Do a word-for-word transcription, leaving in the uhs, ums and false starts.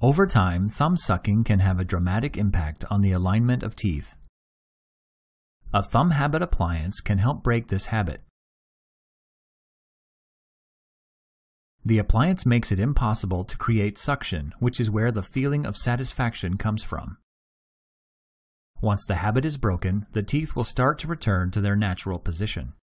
Over time, thumb sucking can have a dramatic impact on the alignment of teeth. A thumb habit appliance can help break this habit. The appliance makes it impossible to create suction, which is where the feeling of satisfaction comes from. Once the habit is broken, the teeth will start to return to their natural position.